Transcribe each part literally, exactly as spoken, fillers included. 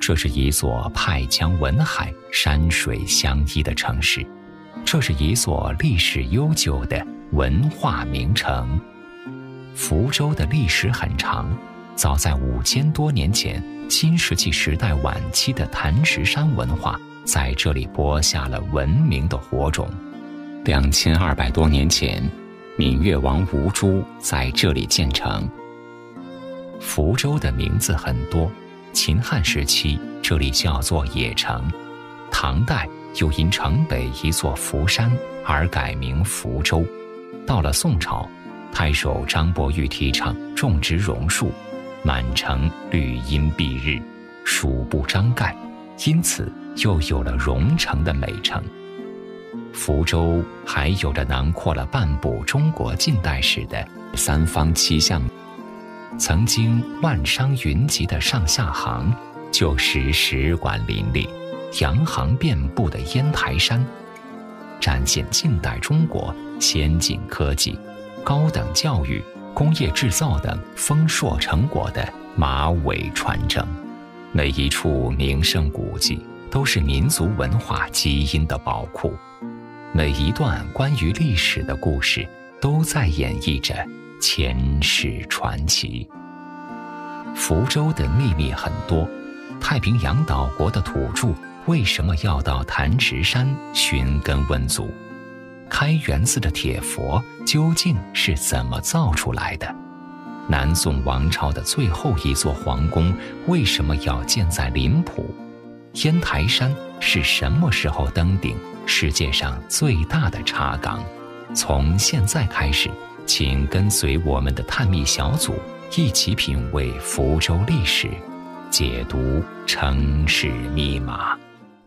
这是一座派江文海、山水相依的城市，这是一座历史悠久的文化名城。福州的历史很长，早在五千多年前，新石器时代晚期的坛石山文化在这里播下了文明的火种。两千二百多年前，闽越王吴珠在这里建成。福州的名字很多，秦汉时期这里叫做邺城，唐代又因城北一座福山而改名福州。到了宋朝，太守张伯玉提倡种植榕树，满城绿荫蔽日，树不张盖，因此又有了榕城的美称。福州还有着囊括了半部中国近代史的三坊七巷，曾经万商云集的上下杭，就是使馆林立、洋行遍布的烟台山，展现近代中国先进科技、高等教育、工业制造等丰硕成果的马尾传承。每一处名胜古迹都是民族文化基因的宝库，每一段关于历史的故事都在演绎着前世传奇。福州的秘密很多，太平洋岛国的土著为什么要到坛石山寻根问祖？开元寺的铁佛究竟是怎么造出来的？南宋王朝的最后一座皇宫为什么要建在临浦？烟台山是什么时候登顶世界上最大的茶岗？从现在开始，请跟随我们的探秘小组一起品味福州历史，解读城市密码。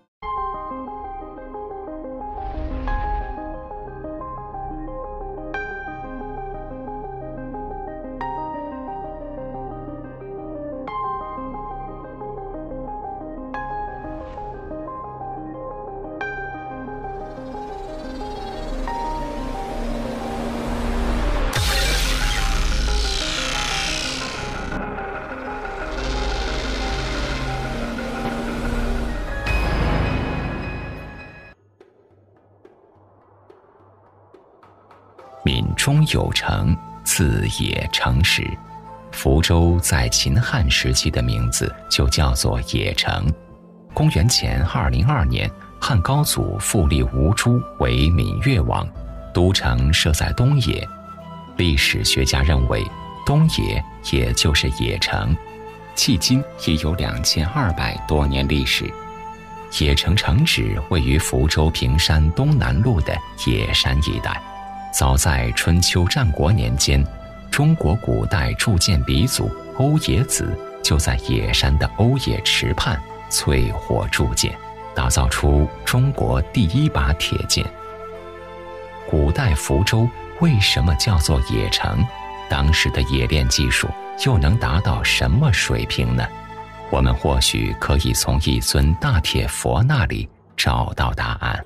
闽中有城，字邺城石。福州在秦汉时期的名字就叫做邺城。公元前二零二年，汉高祖复立吴珠为闽越王，都城设在东野。历史学家认为，东野也就是邺城，迄今已有两千二百多年历史。邺城城址位于福州平山东南路的野山一带。早在春秋战国年间，中国古代铸剑鼻祖欧冶子就在野山的欧冶池畔淬火铸剑，打造出中国第一把铁剑。古代福州为什么叫做邺城？当时的冶炼技术又能达到什么水平呢？我们或许可以从一尊大铁佛那里找到答案。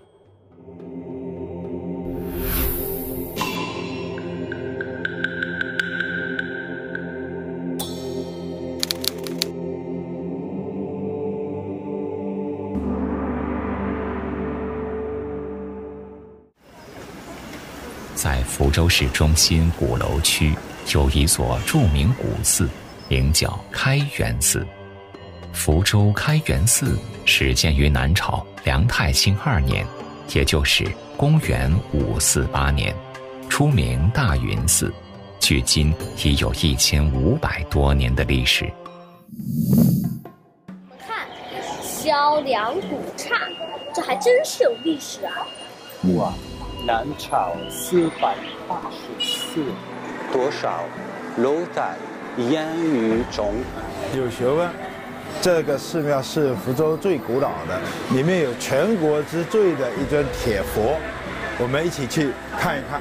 在福州市中心鼓楼区有一座著名古寺，名叫开元寺。福州开元寺始建于南朝梁太清二年，也就是公元五四八年，初名大云寺，距今已有一千五百多年的历史。 看，萧梁古刹，这还真是有历史啊！ 哇，南朝四百八十四，多少楼在烟雨中， 有学问。这个寺庙是福州最古老的，里面有全国之最的一尊铁佛，我们一起去看一看。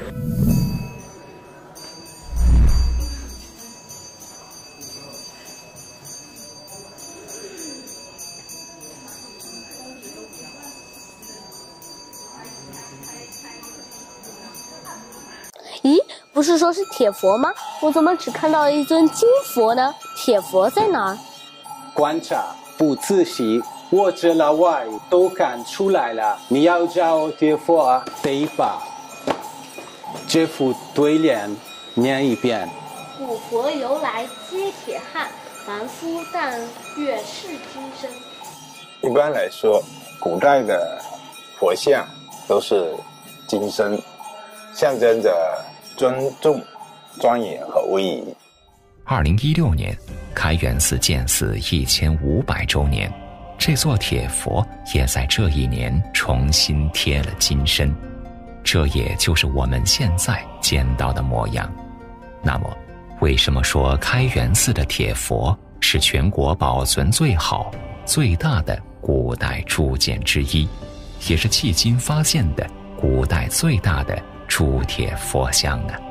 咦，不是说是铁佛吗？我怎么只看到了一尊金佛呢？铁佛在哪儿？ 观察不仔细，我这老外都看出来了。你要找铁佛啊，得把这副对联念一遍。 古佛由来皆铁汉，凡夫但月是金身。 一般来说，古代的佛像都是金身，象征着尊重、庄严和威仪。 二零一六年，开元寺建寺一千五百周年，这座铁佛也在这一年重新贴了金身，这也就是我们现在见到的模样。那么，为什么说开元寺的铁佛是全国保存最好、最大的古代铸件之一，也是迄今发现的古代最大的铸铁佛像呢？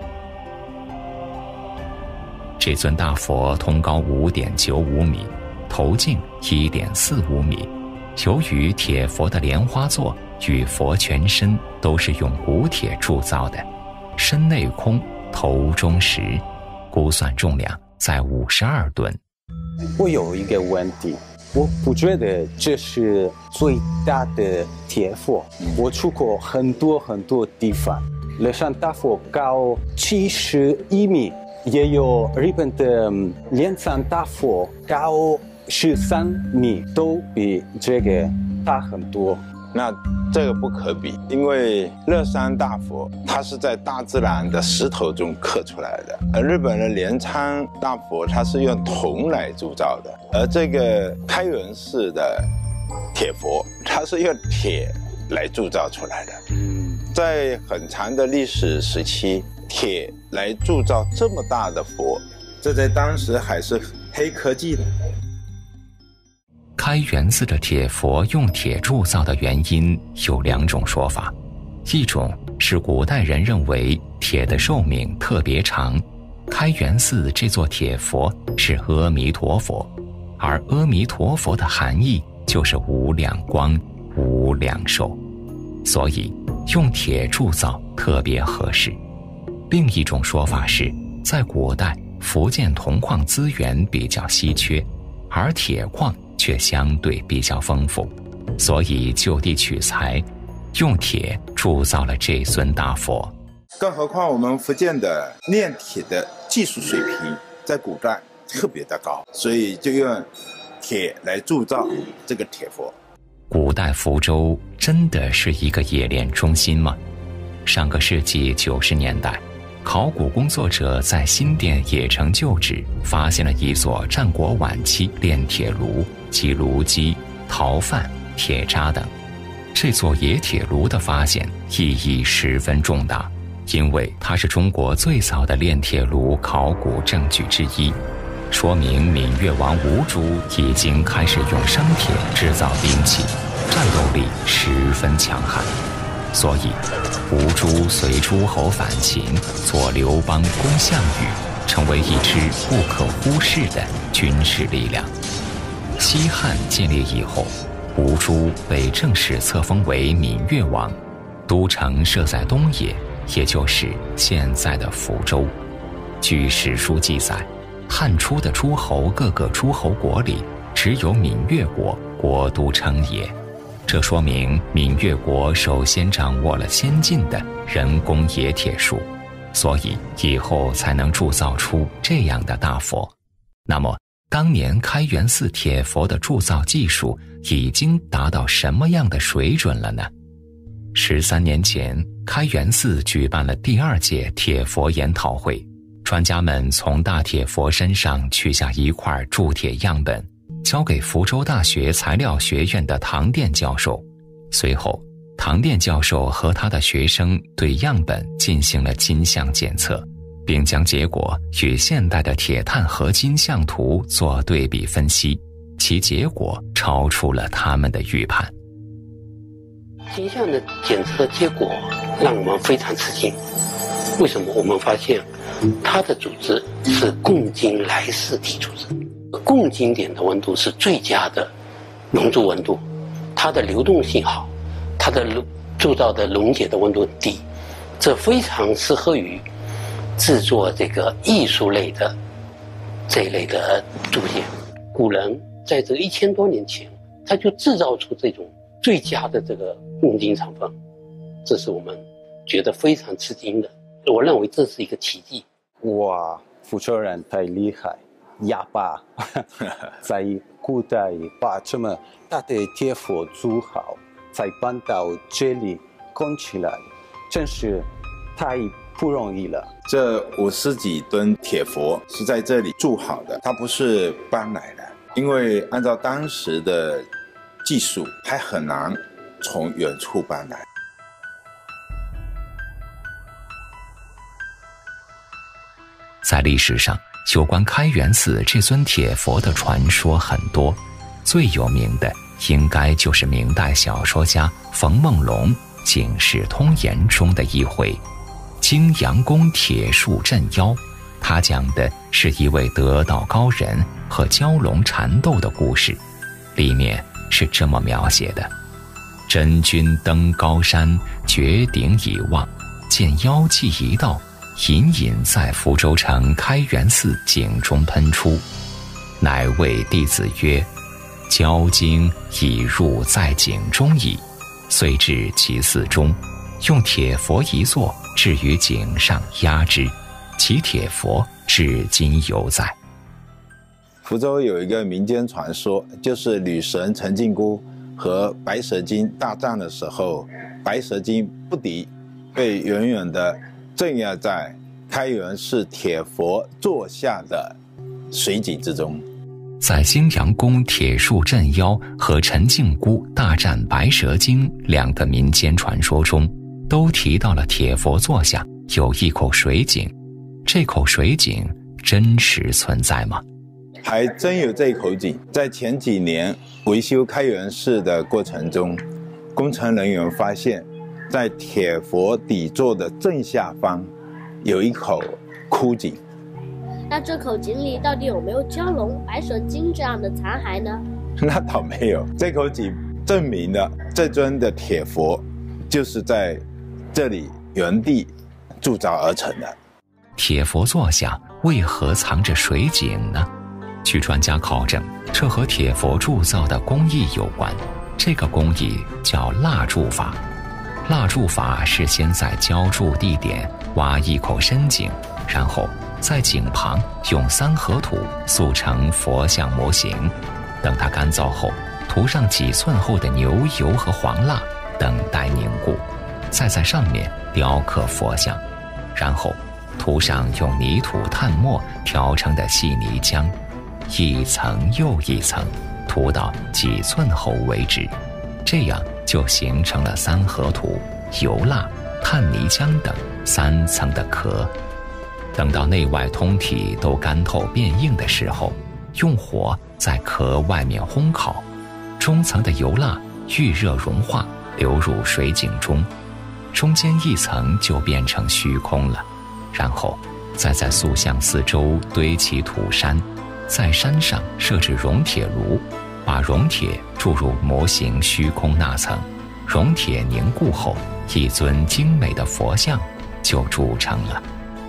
这尊大佛通高五点九五米，头径一点四五米。由于铁佛的莲花座与佛全身都是用古铁铸造的，身内空，头中实，估算重量在五十二吨。 我有一个问题，我不觉得这是最大的铁佛。我去过很多很多地方，乐山大佛高七十一米，也有日本的镰山大佛高十三米，都比这个大很多。 那这个不可比，因为乐山大佛它是在大自然的石头中刻出来的，而日本的镰仓大佛它是用铜来铸造的，而这个开元寺的铁佛它是用铁来铸造出来的。在很长的历史时期，铁来铸造这么大的佛，这在当时还是黑科技的。 开元寺的铁佛用铁铸造的原因有两种说法，一种是古代人认为铁的寿命特别长，开元寺这座铁佛是阿弥陀佛，而阿弥陀佛的含义就是无量光、无量寿，所以用铁铸造特别合适。另一种说法是，在古代福建铜矿资源比较稀缺，而铁矿却相对比较丰富，所以就地取材，用铁铸造了这尊大佛。 更何况我们福建的炼铁的技术水平在古代特别的高，所以就用铁来铸造这个铁佛。 古代福州真的是一个冶炼中心吗？上个世纪九十年代，考古工作者在新店冶城旧址发现了一座战国晚期炼铁炉及炉基、陶范、铁渣等。这座冶铁炉的发现意义十分重大，因为它是中国最早的炼铁炉考古证据之一，说明闽越王吴珠已经开始用生铁制造兵器，战斗力十分强悍。所以吴珠随诸侯反秦，做刘邦攻项羽，成为一支不可忽视的军事力量。西汉建立以后，吴珠被正式册封为闽越王，都城设在东野，也就是现在的福州。据史书记载，汉初的诸侯各个诸侯国里，只有闽越国国都称也。这说明闽越国首先掌握了先进的人工冶铁术，所以以后才能铸造出这样的大佛。那么当年开元寺铁佛的铸造技术已经达到什么样的水准了呢？十三年前，开元寺举办了第二届铁佛研讨会，专家们从大铁佛身上取下一块铸铁样本，交给福州大学材料学院的唐殿教授。随后，唐殿教授和他的学生对样本进行了金像检测，并将结果与现代的铁碳合金像图做对比分析，其结果超出了他们的预判。 金像的检测结果让我们非常吃惊。为什么？我们发现它的组织是共晶来式体组织，共晶点的温度是最佳的熔铸温度，它的流动性好，它的铸造的溶解的温度低，这非常适合于制作这个艺术类的这一类的铸件。古人在这一千多年前，他就制造出这种最佳的这个共晶厂房，这是我们觉得非常吃惊的。我认为这是一个奇迹。 哇，福州人太厉害，哑巴在古代把这么大的铁佛做好，再搬到这里供起来，真是太不容易了。 这五十几吨铁佛是在这里铸好的，它不是搬来的，因为按照当时的技术，还很难从远处搬来。 在历史上，有关开元寺这尊铁佛的传说很多，最有名的应该就是明代小说家冯梦龙《警世通言》中的一回泾阳宫铁树镇妖。他讲的是一位得道高人和蛟龙缠斗的故事，里面是这么描写的：真君登高山，绝顶以望，见妖气一道，隐隐在福州城开元寺井中喷出，乃谓弟子曰：蛟精已入在井中矣。遂至其寺中，用铁佛一座置于井上压之，其铁佛至今犹在。 福州有一个民间传说，就是女神陈靖姑和白蛇精大战的时候，白蛇精不敌，被远远地镇压在开元寺铁佛座下的水井之中。 在泾阳宫铁树镇妖和陈靖姑大战白蛇精两个民间传说中，都提到了铁佛座下有一口水井。这口水井真实存在吗？ 还真有这口井。在前几年维修开元寺的过程中，工程人员发现，在铁佛底座的正下方有一口枯井。 那这口井里到底有没有蛟龙、白蛇精这样的残骸呢？ 那倒没有，这口井证明了这尊的铁佛就是在这里原地铸造而成的。 铁佛座下为何藏着水井呢？据专家考证，这和铁佛铸造的工艺有关。这个工艺叫蜡铸法。蜡铸法是先在浇铸地点挖一口深井，然后在井旁用三合土塑成佛像模型，等它干燥后，涂上几寸厚的牛油和黄蜡，等待凝固，再在上面雕刻佛像，然后涂上用泥土炭末调成的细泥浆，一层又一层，涂到几寸厚为止，这样就形成了三合土、油蜡、炭泥浆等三层的壳。等到内外通体都干透变硬的时候，用火在壳外面烘烤，中层的油蜡遇热融化，流入水井中，中间一层就变成虚空了。然后再在塑像四周堆起土山，在山上设置熔铁炉，把熔铁注入模型虚空那层，熔铁凝固后，一尊精美的佛像就铸成了。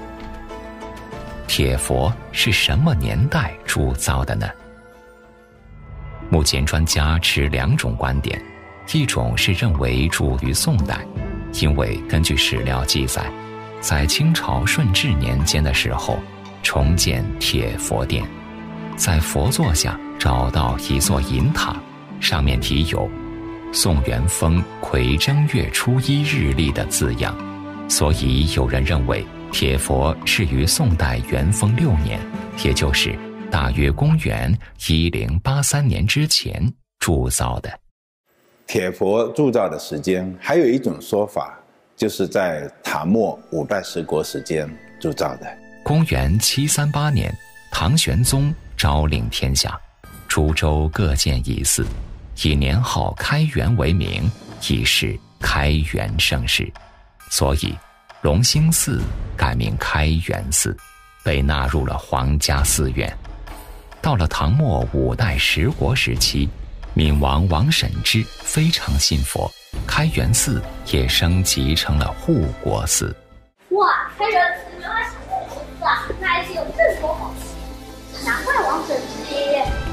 铁佛是什么年代铸造的呢？目前专家持两种观点，一种是认为铸于宋代，因为根据史料记载，在清朝顺治年间的时候，重建铁佛殿，在佛座下找到一座银塔，上面题有宋元丰癸正月初一日历的字样，所以有人认为铁佛是于宋代元丰六年，也就是大约公元一零八三年之前铸造的。 铁佛铸造的时间还有一种说法，就是在唐末五代十国时间铸造的。 公元七三八年，唐玄宗诏令天下，诸州各建一寺，以年号开元为名，以示开元盛世，所以隆兴寺改名开元寺，被纳入了皇家寺院。到了唐末五代十国时期，闵王王审知非常信佛，开元寺也升级成了护国寺。 哇，开元寺原来是护国寺啊，那还是有这么多好戏，难怪王审知爷爷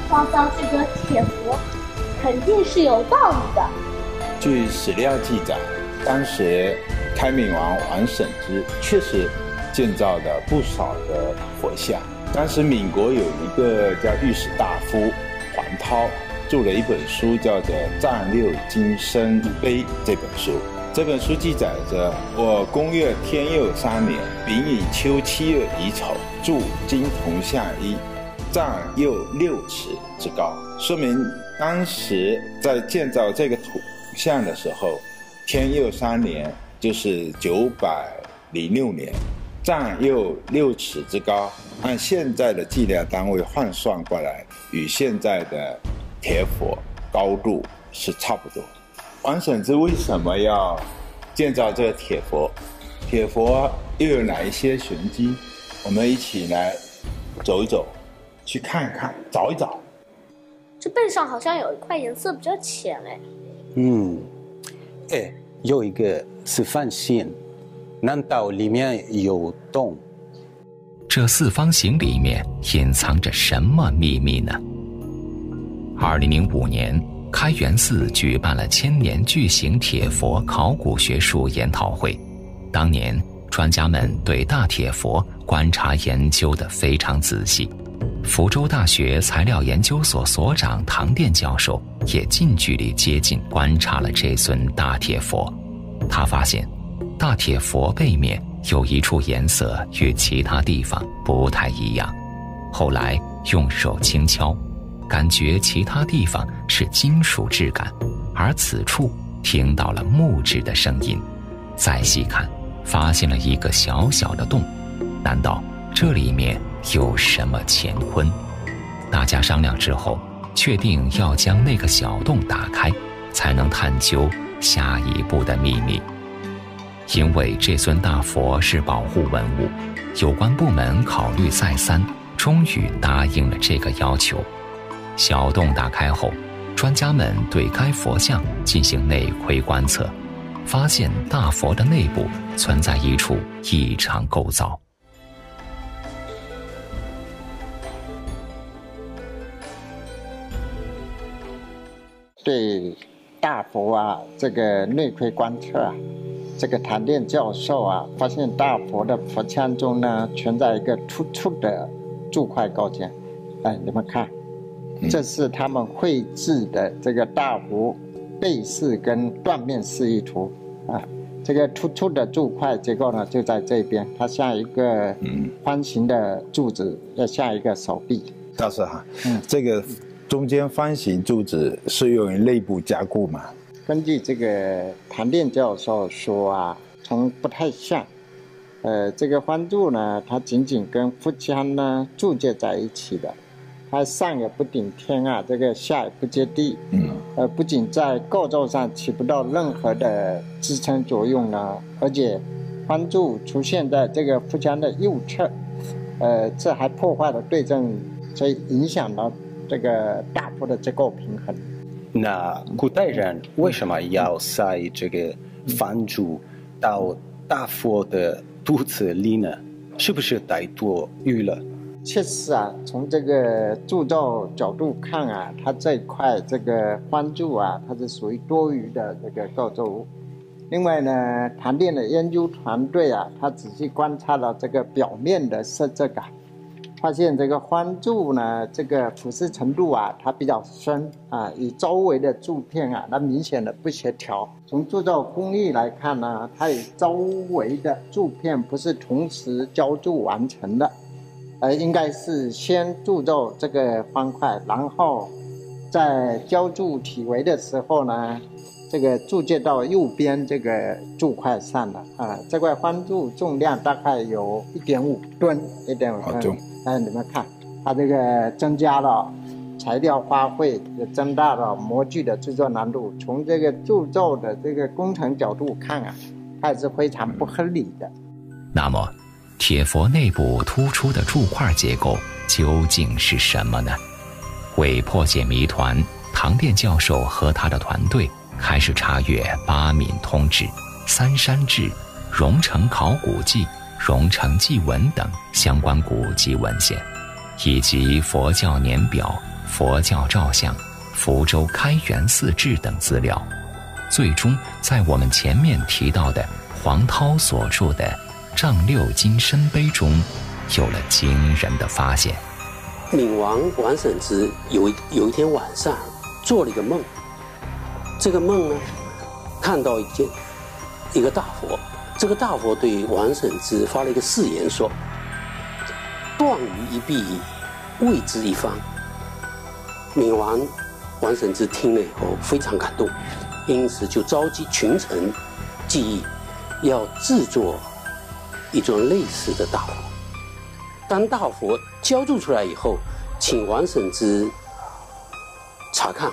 放上这个铁佛，肯定是有道理的。 据史料记载，当时开明王王审知确实建造了不少的佛像。当时闽国有一个叫御史大夫黄涛，著了一本书，叫做《丈六金身碑》这本书。这本书记载着：我公元天佑三年丙寅秋七月乙丑，铸金铜像一，丈六六尺之高。说明当时在建造这个铜像的时候，天佑三年就是九百零六年，丈六六尺之高，按现在的计量单位换算过来，与现在的铁佛高度是差不多。王审知为什么要建造这个铁佛？铁佛又有哪一些玄机？我们一起来走一走，去看一看，找一找。 这背上好像有一块颜色比较浅哎。 嗯，哎，有一个四方形，难道里面有洞？ 这四方形里面隐藏着什么秘密呢？二零零五年，开元寺举办了千年巨型铁佛考古学术研讨会。当年，专家们对大铁佛观察研究得非常仔细。福州大学材料研究所所长唐殿教授也近距离接近观察了这尊大铁佛。他发现，大铁佛背面有一处颜色与其他地方不太一样。后来用手轻敲，感觉其他地方是金属质感，而此处听到了木质的声音。再细看，发现了一个小小的洞，难道这里面有什么乾坤？大家商量之后，确定要将那个小洞打开，才能探究下一步的秘密。因为这尊大佛是保护文物，有关部门考虑再三，终于答应了这个要求。小洞打开后，专家们对该佛像进行内窥观测，发现大佛的内部存在一处异常构造。 对大佛啊，这个内窥观测啊，这个谭殿教授啊，发现大佛的佛像中呢，存在一个突出的柱块构件。哎，你们看，这是他们绘制的这个大佛背式跟断面示意图啊。这个突出的柱块结构呢，就在这边，它像一个方形的柱子，要像一个手臂。 教授哈，嗯，这个中间方形柱子是用于内部加固吗？ 根据这个谭殿教授说啊，从不太像，呃，这个方柱呢，它仅仅跟腹腔呢铸接在一起的，它上也不顶天啊，这个下也不接地，嗯，呃，不仅在构造上起不到任何的支撑作用呢，而且方柱出现在这个腹腔的右侧，呃，这还破坏了对正，所以影响了这个大佛的结构平衡。 那古代人为什么要塞这个方柱到大佛的肚子里呢？是不是太多余了？ 确实啊，从这个铸造角度看啊，它这一块这个方柱啊，它是属于多余的这个构造物。另外呢，谭殿的研究团队啊，他仔细观察了这个表面的色泽感，发现这个方柱呢，这个腐蚀程度啊，它比较深啊，与周围的柱片啊，它明显的不协调。从铸造工艺来看呢，它与周围的柱片不是同时浇铸完成的，而应该是先铸造这个方块，然后在浇铸体围的时候呢，这个铸接到右边这个柱块上了啊。这块方柱重量大概有一点五吨，一点五吨。哎，你们看，它这个增加了材料花费，也增大了模具的制作难度。从这个铸造的这个工程角度看啊，它也是非常不合理的。 那么，铁佛内部突出的柱块结构究竟是什么呢？为破解谜团，唐殿教授和他的团队开始查阅《八闽通志》《三山志》《荣成考古记》《荣成纪文》等相关古籍文献，以及佛教年表、 佛教照相、福州开元寺志等资料，最终在我们前面提到的黄涛所著的《丈六金身碑》中，有了惊人的发现。 闽王王审知有有一天晚上做了一个梦，这个梦呢，看到一件一个大佛，这个大佛对王审知发了一个誓言说：“断于一臂，为之一方。”闽王王审知听了以后非常感动，因此就召集群臣计议，要制作一尊类似的大佛。当大佛浇铸出来以后，请王审知查看。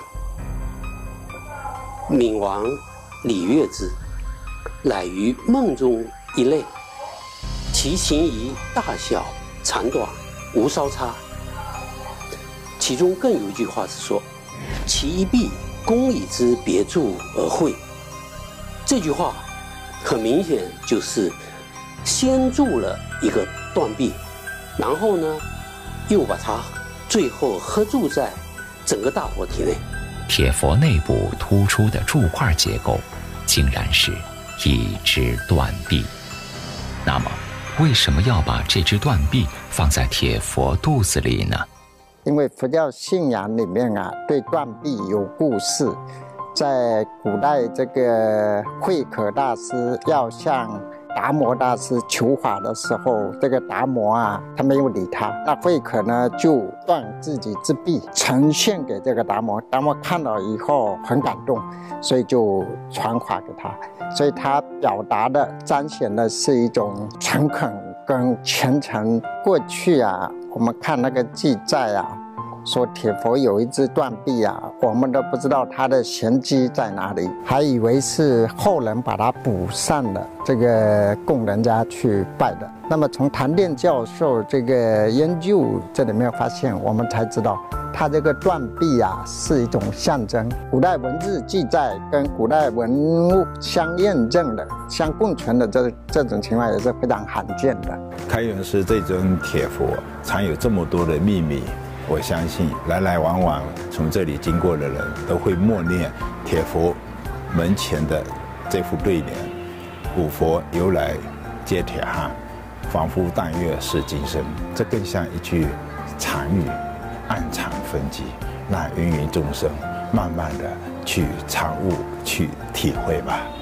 闽王礼乐之，乃于梦中一类，其形仪大小长短无稍差。其中更有一句话是说：“其一臂，公以之别柱而绘。”这句话很明显就是先铸了一个断臂，然后呢，又把它最后合铸在整个大佛体内。 铁佛内部突出的柱块结构，竟然是一只断臂。那么，为什么要把这只断臂放在铁佛肚子里呢？ 因为佛教信仰里面啊，对断臂有故事。在古代，这个慧可大师要向达摩大师求法的时候，这个达摩啊，他没有理他。那慧可呢，就断自己之臂，呈现给这个达摩。达摩看了以后很感动，所以就传法给他。所以他表达的、彰显的是一种诚恳跟虔诚。过去啊，我们看那个记载啊，说铁佛有一只断臂啊，我们都不知道它的玄机在哪里，还以为是后人把它补上了，这个供人家去拜的。那么从谭殿教授这个研究这里面发现，我们才知道它这个断臂啊是一种象征。古代文字记载跟古代文物相验证的、相共存的这这种情况也是非常罕见的。 开元寺这尊铁佛藏有这么多的秘密。我相信来来往往从这里经过的人都会默念铁佛门前的这副对联：古佛由来皆铁汉，仿佛但愿是今生。这更像一句禅语，暗藏分机，让芸芸众生慢慢的去参悟、去体会吧。